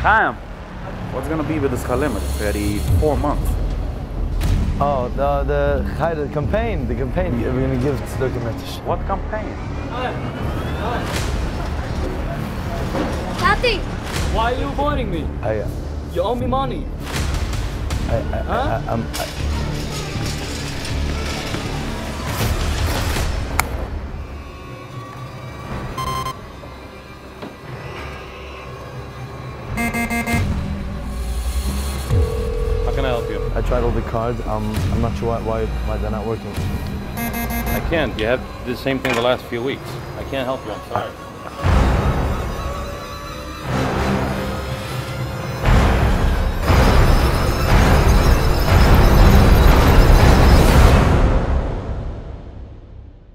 Chaim, what's gonna be with this Chalim? It's already 4 months. Oh, the campaign. The campaign. We're gonna give tzedakah metish. What campaign? Tati! Why are you avoiding me? You owe me money. How can I help you? I tried all the cards. I'm not sure why they're not working. I can't. You have the same thing the last few weeks. I can't help you. I'm sorry.